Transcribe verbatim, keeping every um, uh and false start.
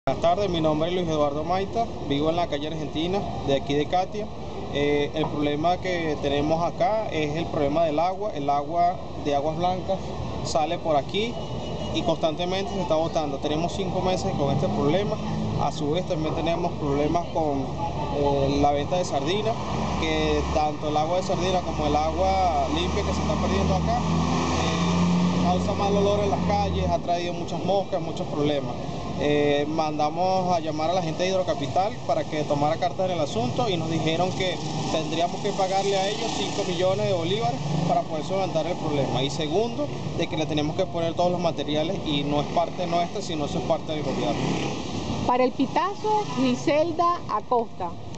Buenas tardes, mi nombre es Luis Eduardo Maita, vivo en la calle Argentina, de aquí de Catia. Eh, el problema que tenemos acá es el problema del agua. El agua de Aguas Blancas sale por aquí y constantemente se está botando. Tenemos cinco meses con este problema. A su vez también tenemos problemas con eh, la venta de sardinas, que tanto el agua de sardina como el agua limpia que se está perdiendo acá eh, causa mal olor en las calles, ha traído muchas moscas, muchos problemas. Eh, mandamos a llamar a la gente de Hidrocapital para que tomara cartas en el asunto y nos dijeron que tendríamos que pagarle a ellos cinco millones de bolívares para poder solventar el problema. Y segundo, de que le tenemos que poner todos los materiales y no es parte nuestra, sino eso es parte del gobierno. Para el Pitazo, Griselda Acosta.